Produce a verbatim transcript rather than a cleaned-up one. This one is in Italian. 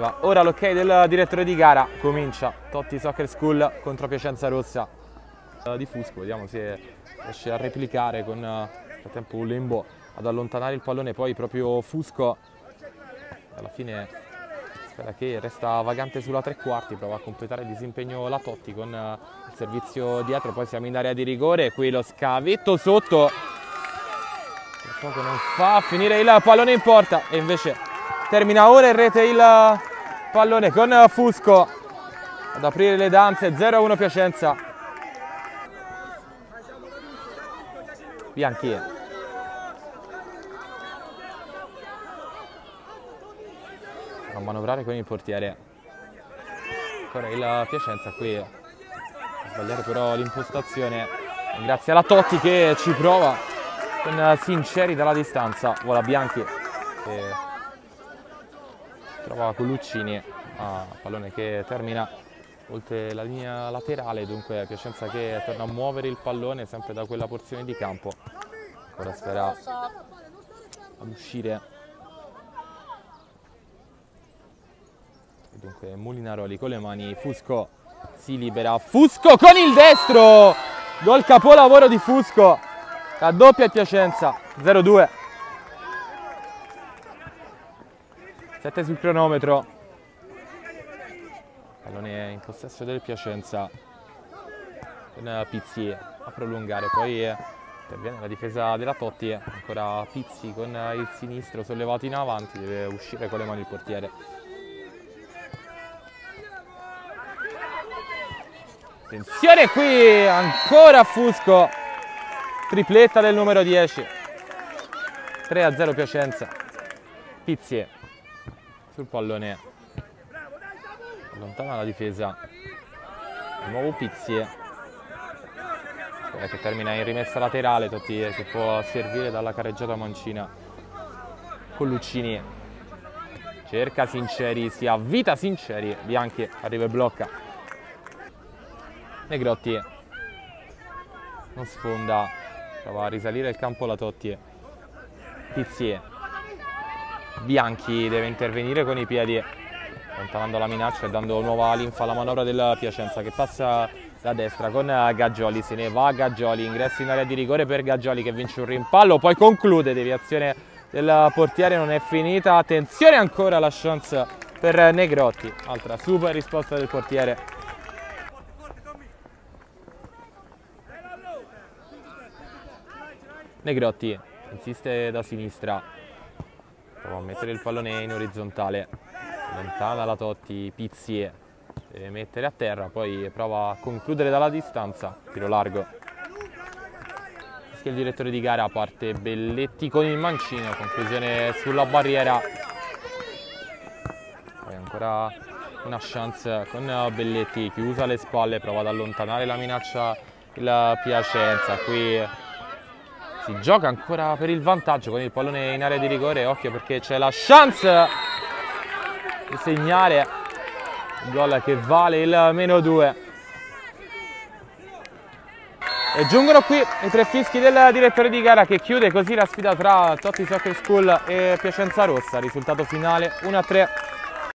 Allora, ora l'ok del direttore di gara, comincia Totti Soccer School contro Piacenza Rossa di Fusco. Vediamo se riesce a replicare con nel frattempo un lembo ad allontanare il pallone, poi proprio Fusco alla fine spera che resta vagante sulla tre quarti, prova a completare il disimpegno la Totti con il servizio dietro, poi siamo in area di rigore, qui lo scavetto sotto, poco non fa finire il pallone in porta e invece termina ora in rete il pallone con Fusco ad aprire le danze. Zero a uno Piacenza. Bianchi a manovrare con il portiere, ancora il Piacenza qui a sbagliare però l'impostazione, grazie alla Totti che ci prova con Sinceri dalla distanza, vola Bianchi e trova Coluccini, ah, pallone che termina oltre la linea laterale, dunque Piacenza che torna a muovere il pallone sempre da quella porzione di campo, ora spera ad uscire. Dunque Molinaroli con le mani, Fusco si libera, Fusco con il destro, gol capolavoro di Fusco, raddoppia il Piacenza, zero due. sette sul cronometro, pallone in possesso del Piacenza con Pizzi a prolungare, poi interviene la difesa della Totti, ancora Pizzi con il sinistro sollevato in avanti, deve uscire con le mani il portiere. Attenzione qui, ancora Fusco, tripletta del numero dieci, tre a zero Piacenza. Pizzi sul pallone, allontana la difesa, di nuovo Pizzi, che termina in rimessa laterale, Totti che può servire dalla carreggiata mancina. Coluccini cerca Sinceri, si avvita Sinceri, Bianchi arriva e blocca. Negrotti non sfonda, prova a risalire il campo la Totti. Pizzi, Bianchi deve intervenire con i piedi, allontanando la minaccia e dando nuova linfa alla manovra del Piacenza che passa da destra con Gaggioli, se ne va Gaggioli, ingresso in area di rigore per Gaggioli che vince un rimpallo, poi conclude, deviazione del portiere, non è finita, attenzione ancora la chance per Negrotti, altra super risposta del portiere. Negrotti insiste da sinistra, prova a mettere il pallone in orizzontale, lontana la Totti, Pizzi deve mettere a terra, poi prova a concludere dalla distanza, tiro largo. Fischia il direttore di gara, parte Belletti con il mancino, conclusione sulla barriera. Poi ancora una chance con Belletti, chiusa alle spalle, prova ad allontanare la minaccia il Piacenza, qui si gioca ancora per il vantaggio con il pallone in area di rigore, occhio perché c'è la chance di segnare il gol che vale il meno due. E giungono qui i tre fischi del direttore di gara che chiude così la sfida tra Totti Soccer School e Piacenza Rossa, risultato finale uno a tre.